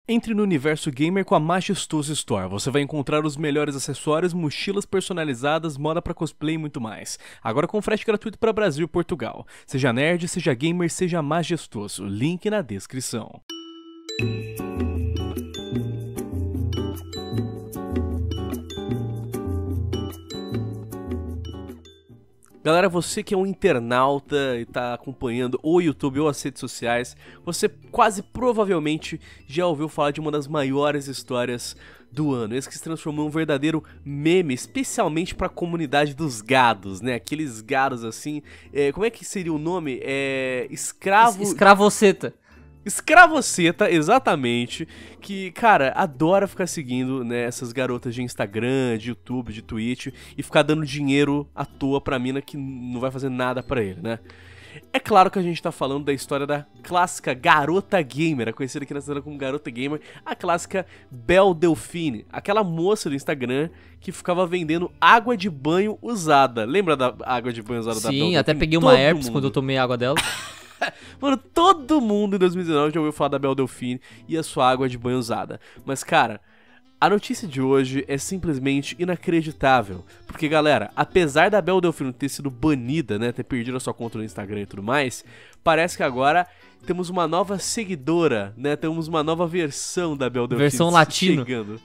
Entre no universo gamer com a Majestoso Store. Você vai encontrar os melhores acessórios, mochilas personalizadas, moda pra cosplay e muito mais. Agora com frete gratuito para Brasil e Portugal. Seja nerd, seja gamer, seja majestoso. Link na descrição. Galera, você que é um internauta e tá acompanhando o YouTube ou as redes sociais, você quase provavelmente já ouviu falar de uma das maiores histórias do ano. Esse que se transformou em um verdadeiro meme, especialmente pra comunidade dos gados, né? Aqueles gados assim, como é que seria o nome? Escravoceta. Escravoceta, exatamente, que, cara, adora ficar seguindo, né, essas garotas de Instagram, de YouTube, de Twitch e ficar dando dinheiro à toa pra mina que não vai fazer nada pra ele, né? É claro que a gente tá falando da história da clássica garota gamer, conhecida aqui na cidade como garota gamer, a clássica Belle Delphine, aquela moça do Instagram que ficava vendendo água de banho usada. Lembra da água de banho usada da Belle Delphine? Sim, até peguei uma herpes quando eu tomei água dela. Mano, todo mundo em 2019 já ouviu falar da Belle Delphine e a sua água de banho usada. Mas, cara, a notícia de hoje é simplesmente inacreditável. Porque, galera, apesar da Belle Delphine ter sido banida, né, ter perdido a sua conta no Instagram e tudo mais, parece que agora temos uma nova seguidora, né, temos uma nova versão da Belle Delphine. Versão latino. Chegando.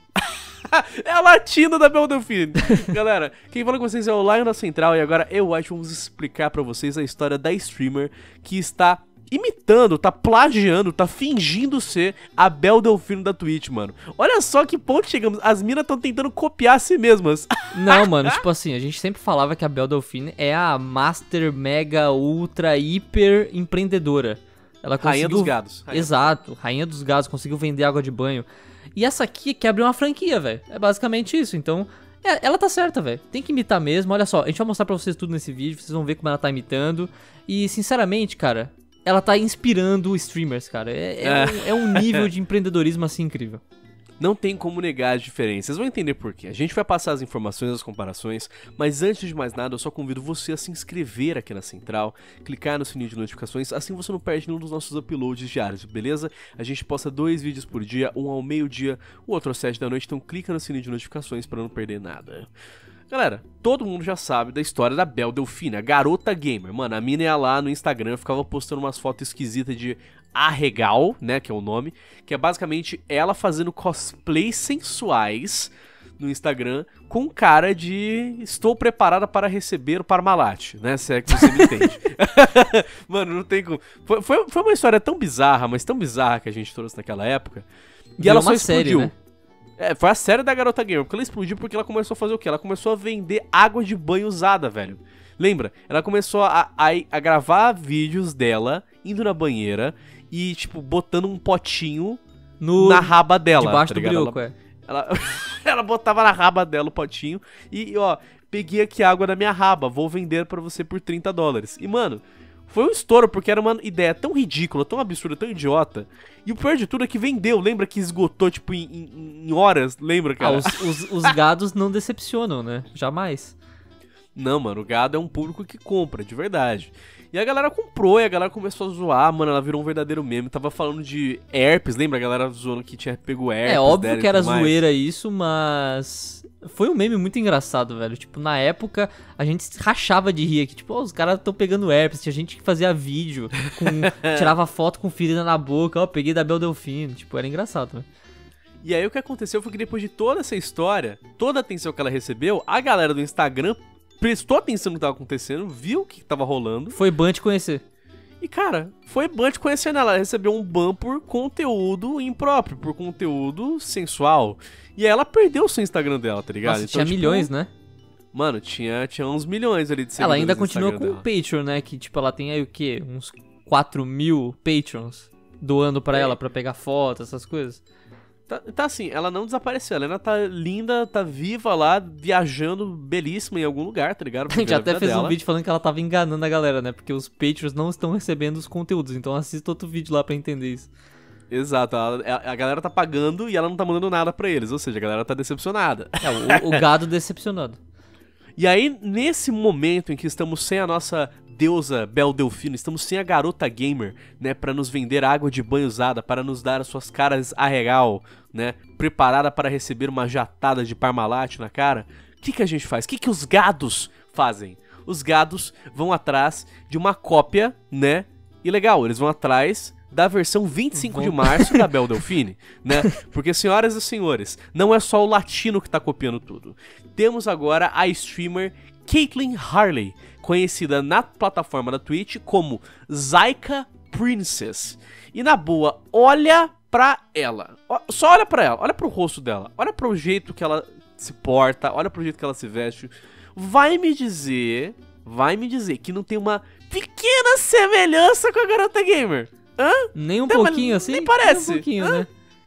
É a latina da Belle Delphine. Galera, quem fala com vocês é o Lion da Central e agora eu e o White vamos explicar pra vocês a história da streamer que está imitando, tá plagiando, tá fingindo ser a Belle Delphine da Twitch, mano. Olha só que ponto chegamos, as minas estão tentando copiar a si mesmas. Não, mano, tipo assim, a gente sempre falava que a Belle Delphine é a master, mega, ultra, hiper empreendedora. Ela conseguiu... Rainha dos gados. Exato, rainha dos gados, conseguiu vender água de banho. E essa aqui quer abrir uma franquia, velho. É basicamente isso. Então, ela tá certa, velho. Tem que imitar mesmo. Olha só, a gente vai mostrar pra vocês tudo nesse vídeo. Vocês vão ver como ela tá imitando. E, sinceramente, cara, ela tá inspirando streamers, cara. É um nível de empreendedorismo, assim, incrível. Não tem como negar as diferenças, vocês vão entender por quê. A gente vai passar as informações, as comparações, mas antes de mais nada eu só convido você a se inscrever aqui na Central, clicar no sininho de notificações, assim você não perde nenhum dos nossos uploads diários, beleza? A gente posta 2 vídeos por dia, um ao meio-dia, o outro às 7 da noite, então clica no sininho de notificações pra não perder nada. Galera, todo mundo já sabe da história da Belle Delphine, a garota gamer. Mano, a mina ia lá no Instagram, ficava postando umas fotos esquisitas de arregal, né, que é o nome, que é basicamente ela fazendo cosplays sensuais no Instagram com cara de estou preparada para receber o Parmalat, né, se é que você me entende. Mano, não tem como. Foi uma história tão bizarra, mas tão bizarra que a gente trouxe naquela época. E ela só explodiu. Série, né? Foi a série da garota gamer, porque ela explodiu porque ela começou a fazer o quê? Ela começou a vender água de banho usada, velho. Lembra? Ela começou a gravar vídeos dela indo na banheira e, tipo, botando um potinho na raba dela. Debaixo tá do brioco, ela botava na raba dela o potinho e, ó, peguei aqui água da minha raba, vou vender pra você por $30. E, mano, foi um estouro, porque era uma ideia tão ridícula, tão absurda, tão idiota. E o pior de tudo é que vendeu, lembra que esgotou, tipo, em horas, lembra, cara? Os gados não decepcionam, né? Jamais. Não, mano, o gado é um público que compra, de verdade. E a galera comprou, e a galera começou a zoar, mano, ela virou um verdadeiro meme. Tava falando de herpes, lembra? A galera zoando que tinha pego herpes. É óbvio que era zoeira isso, mas... foi um meme muito engraçado, velho. Tipo, na época, a gente rachava de rir aqui. Tipo, os caras tão pegando herpes. Tinha gente que fazia vídeo, tirava foto com ferida na boca. Ó, peguei da Belle Delphine. Tipo, era engraçado, né? E aí o que aconteceu foi que depois de toda essa história, toda a atenção que ela recebeu, a galera do Instagram prestou atenção no que tava acontecendo, viu o que tava rolando. Foi ban te conhecer. E, cara, foi ban te conhecer nela. Ela recebeu um ban por conteúdo impróprio, por conteúdo sensual. E aí ela perdeu o seu Instagram dela, tá ligado? Nossa, então, tinha milhões, né? Mano, tinha uns milhões ali de seguidores. Ela ainda continua com o Patreon, né? Que, tipo, ela tem aí o quê? Uns 4 mil Patrons doando pra ela, pra pegar fotos, essas coisas. Tá assim, ela não desapareceu, ela ainda tá linda, tá viva lá, viajando belíssima em algum lugar, tá ligado? A gente até fez um vídeo falando que ela tava enganando a galera, né? Porque os Patreons não estão recebendo os conteúdos, então assista outro vídeo lá pra entender isso. Exato, a galera tá pagando e ela não tá mandando nada pra eles, ou seja, a galera tá decepcionada. O gado decepcionado. E aí, nesse momento em que estamos sem a nossa deusa Bel Delfino, estamos sem a garota gamer, né, pra nos vender água de banho usada, para nos dar as suas caras a regal, né, preparada para receber uma jatada de Parmalat na cara. O que a gente faz? O que os gados fazem? Os gados vão atrás de uma cópia, né, e legal, eles vão atrás da versão 25 de março da Bel Delfine, né? Porque, senhoras e senhores, não é só o latino que tá copiando tudo. Temos agora a streamer Caitlyn Harley, conhecida na plataforma da Twitch como Zyka Princess. E na boa, olha pra ela. Só olha pra ela, olha pro rosto dela, olha pro jeito que ela se porta, olha pro jeito que ela se veste. Vai me dizer que não tem uma pequena semelhança com a garota gamer. Hã? Nem um pouquinho assim? Nem parece. Nem um pouquinho, né?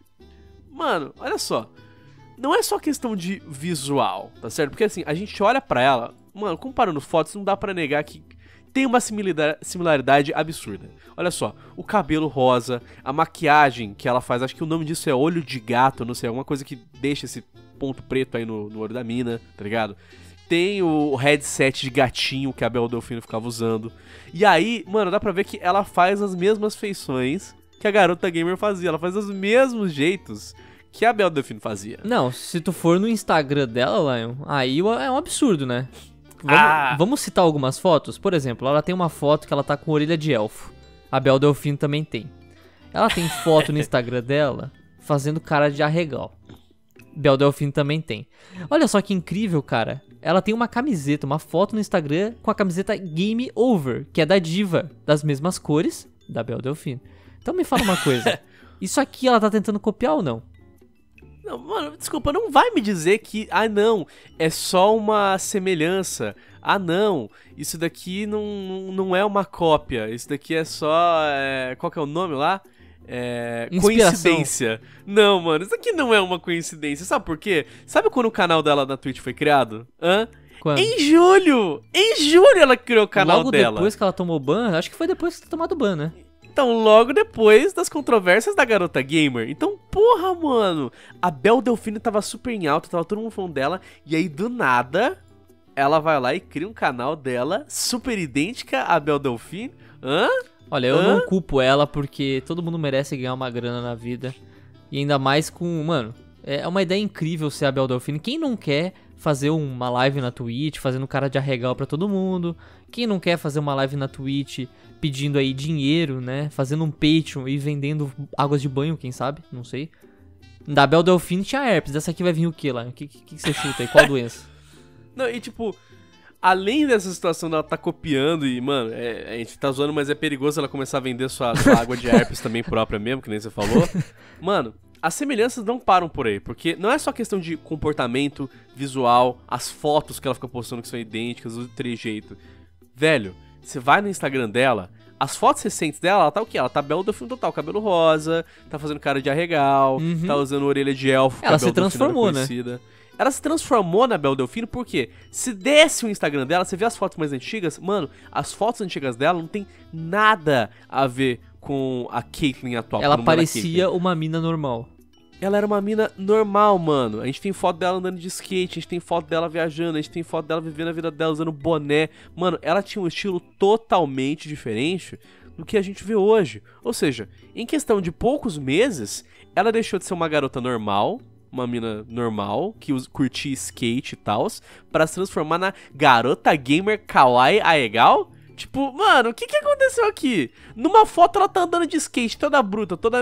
Mano, olha só. Não é só questão de visual, tá certo? Porque assim, a gente olha pra ela, mano, comparando fotos, não dá pra negar que tem uma similaridade absurda. Olha só, o cabelo rosa, a maquiagem que ela faz, acho que o nome disso é olho de gato, não sei, alguma coisa que deixa esse ponto preto aí no olho da mina, tá ligado? Tem o headset de gatinho que a Bel Delfino ficava usando. E aí, mano, dá pra ver que ela faz as mesmas feições que a garota gamer fazia. Ela faz os mesmos jeitos que a Bel Delfino fazia. Não, se tu for no Instagram dela, Lion, aí é um absurdo, né? Vamos citar algumas fotos? Por exemplo, ela tem uma foto que ela tá com orelha de elfo. A Bel Delfino também tem. Ela tem foto no Instagram dela fazendo cara de arregal. Bel Delfino também tem. Olha só que incrível, cara. Ela tem uma camiseta, uma foto no Instagram com a camiseta Game Over, que é da Diva, das mesmas cores da Bel Delfino. Então me fala uma coisa. Isso aqui ela tá tentando copiar ou não? Não, mano, desculpa, não vai me dizer que, não, é só uma semelhança. Não, isso daqui não é uma cópia, isso daqui é só, qual que é o nome lá? Coincidência. Não, mano, isso aqui não é uma coincidência, sabe por quê? Sabe quando o canal dela na Twitch foi criado? Quando? Em julho! Em julho ela criou o canal dela. Logo depois que ela tomou ban, acho que foi depois que ela tomou ban, né? Então, logo depois das controvérsias da garota gamer. Então, porra, mano, a Bel Delfino tava super em alta, tava todo mundo falando dela, e aí do nada, ela vai lá e cria um canal dela, super idêntica à Bel Delfino. Olha, eu não culpo ela porque todo mundo merece ganhar uma grana na vida. E ainda mais com, mano, é uma ideia incrível ser a Bel Delfino. Quem não quer fazer uma live na Twitch, fazendo cara de arregal pra todo mundo? Quem não quer fazer uma live na Twitch pedindo aí dinheiro, né? Fazendo um Patreon e vendendo águas de banho, quem sabe? Não sei. Da Bel Delfino tinha herpes. Dessa aqui vai vir o que lá? O que você chuta aí? Qual doença? Não, e tipo, além dessa situação dela tá copiando e, mano, a gente tá zoando, mas é perigoso ela começar a vender sua água de herpes também própria mesmo, que nem você falou. Mano, as semelhanças não param por aí, porque não é só questão de comportamento visual, as fotos que ela fica postando que são idênticas, o trejeito. Velho, você vai no Instagram dela, as fotos recentes dela, ela tá o quê? Ela tá Bel Delfino total, cabelo rosa, tá fazendo cara de arregal, tá usando orelha de elfo. Ela se transformou, né? Ela se transformou na Bel Delfino porque se desse o Instagram dela, você vê as fotos mais antigas, mano, as fotos antigas dela não tem nada a ver com a Caitlyn atual. Ela parecia uma mina normal. Ela era uma mina normal, mano. A gente tem foto dela andando de skate, a gente tem foto dela viajando, a gente tem foto dela vivendo a vida dela usando boné. Mano, ela tinha um estilo totalmente diferente do que a gente vê hoje. Ou seja, em questão de poucos meses, ela deixou de ser uma garota normal, uma mina normal, que curtia skate e tal, pra se transformar na garota gamer kawaii aegal. Tipo, mano, o que aconteceu aqui? Numa foto ela tá andando de skate, toda bruta, toda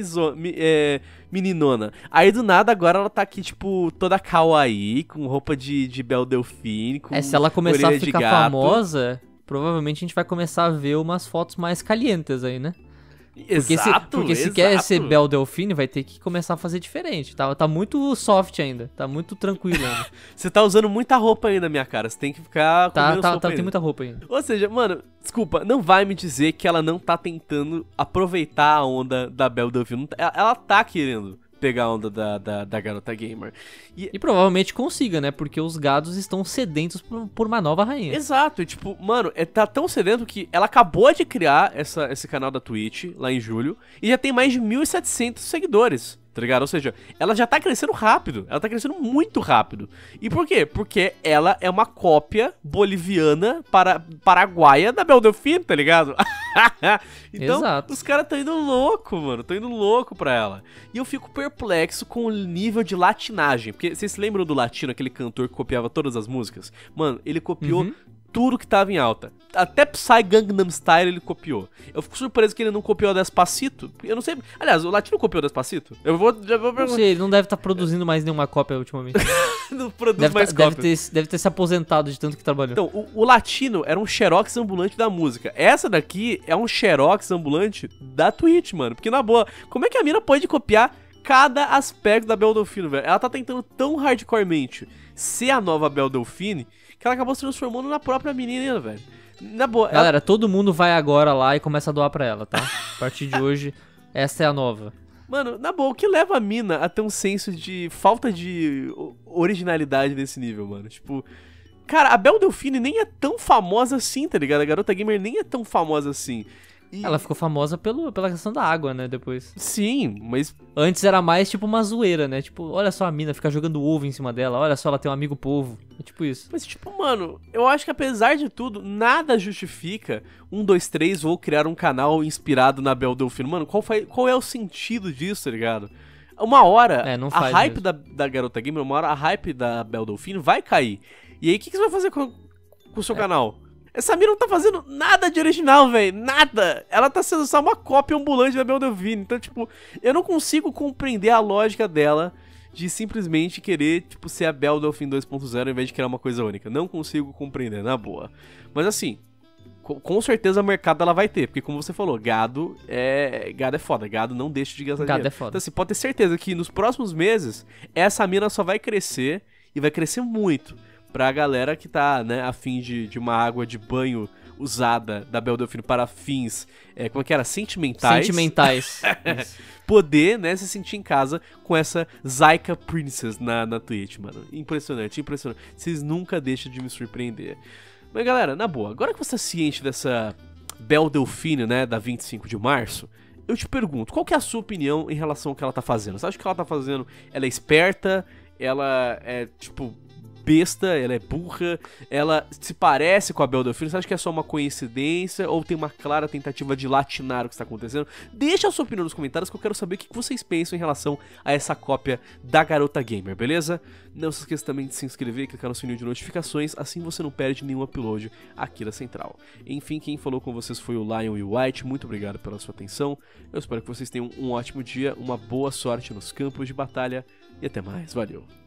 meninona. Aí do nada agora ela tá aqui, tipo, toda kawaii, com roupa de Bel Delfine, com se ela começar a ficar gato. Famosa, provavelmente a gente vai começar a ver umas fotos mais calientes aí, né? Porque se quer ser Bel Delfine, vai ter que começar a fazer diferente. Tá muito soft ainda. Tá muito tranquilo ainda. Você tá usando muita roupa ainda, minha cara. Você tem que ficar com menos roupa ainda. Tem muita roupa ainda. Ou seja, mano, desculpa, não vai me dizer que ela não tá tentando aproveitar a onda da Bel Delfine. Ela tá querendo pegar a onda da garota gamer. E provavelmente consiga, né? Porque os gados estão sedentos por uma nova rainha. Exato, e tipo, mano, tá tão sedento que ela acabou de criar esse canal da Twitch, lá em julho, e já tem mais de 1.700 seguidores. tá ligado? Ou seja, ela já tá crescendo rápido, ela tá crescendo muito rápido. E por quê? Porque ela é uma cópia boliviana paraguaia da Belle Delphine, tá ligado? Então, Exato. os caras tão indo louco, mano, tão indo louco pra ela. E eu fico perplexo com o nível de latinagem, porque vocês se lembram do Latino, aquele cantor que copiava todas as músicas? Mano, ele copiou tudo que tava em alta. Até Psy Gangnam Style ele copiou. Eu fico surpreso que ele não copiou Despacito. Eu não sei. Aliás, o Latino copiou Despacito? Já vou Não perguntar. sei, ele não deve estar produzindo mais nenhuma cópia ultimamente. Não produz mais cópias. Deve ter se aposentado de tanto que trabalhou. Então, o Latino era um xerox ambulante da música. Essa daqui é um xerox ambulante da Twitch, mano. Porque, na boa, como é que a mina pode copiar cada aspecto da Belle Delphine, velho? Ela tá tentando tão hardcoremente ser a nova Belle Delphine que ela acabou se transformando na própria menina, velho. Na boa, Galera, todo mundo vai agora lá e começa a doar pra ela, tá? A partir de hoje, essa é a nova. Mano, na boa, o que leva a mina a ter um senso de falta de originalidade nesse nível, mano? Tipo, cara, a Belle Delphine nem é tão famosa assim, tá ligado? A garota gamer nem é tão famosa assim. E... Ela ficou famosa pela questão da água, né, depois. Sim, mas... Antes era mais tipo uma zoeira, né? Tipo, olha só a mina, fica jogando ovo em cima dela, olha só, ela tem um amigo polvo. É tipo isso. Mas tipo, mano, eu acho que apesar de tudo, nada justifica 123 ou criar um canal inspirado na Belle Delphine. Mano, qual é o sentido disso, tá ligado? Uma hora, não a faz hype mesmo. da garota gamer, uma hora a hype da Belle Delphine vai cair. E aí, o que você vai fazer com o seu canal? Essa mina não tá fazendo nada de original, velho. Nada. Ela tá sendo só uma cópia ambulante da Belle Delphine. Então, tipo, eu não consigo compreender a lógica dela de simplesmente querer, tipo, ser a Belle Delphine 2.0 ao invés de criar uma coisa única. Não consigo compreender, na boa. Mas assim, com certeza o mercado ela vai ter. Porque como você falou, gado é foda. Gado não deixa de gastar dinheiro. Gado é foda. Então assim, pode ter certeza que nos próximos meses, essa mina só vai crescer e vai crescer muito. Pra galera que tá, né, a fim de uma água de banho usada da Belle Delphine para fins, como é que era? Sentimentais. Poder, né, se sentir em casa com essa Zyka Princess na Twitch, mano. Impressionante, impressionante. Vocês nunca deixam de me surpreender. Mas galera, na boa, agora que você tá ciente dessa Belle Delphine, né, da 25 de março, eu te pergunto, qual que é a sua opinião em relação ao que ela tá fazendo? Você acha que o que ela tá fazendo, ela é esperta, ela é, tipo... besta, ela é burra, ela se parece com a Belle Delphine, você acha que é só uma coincidência ou tem uma clara tentativa de latinar o que está acontecendo? Deixa a sua opinião nos comentários que eu quero saber o que vocês pensam em relação a essa cópia da garota gamer, beleza? Não se esqueça também de se inscrever e clicar no sininho de notificações, assim você não perde nenhum upload aqui da Central. Enfim, quem falou com vocês foi o Lion e o White, muito obrigado pela sua atenção, eu espero que vocês tenham um ótimo dia, uma boa sorte nos campos de batalha e até mais, valeu!